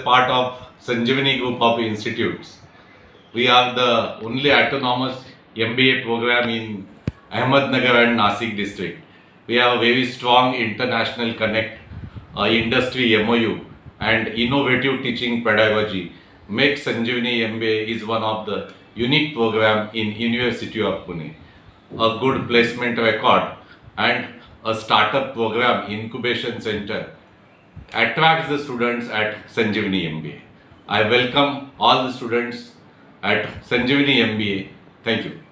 part of Sanjivani group of institutes. We are the only autonomous MBA program in Ahmednagar and Nasik district. We have a very strong international connect, industry MOU and innovative teaching pedagogy. Make Sanjivani MBA is one of the unique program in University of Pune. A good placement record and a startup program incubation center attracts the students at Sanjivani MBA. I welcome all the students at Sanjivani MBA. Thank you.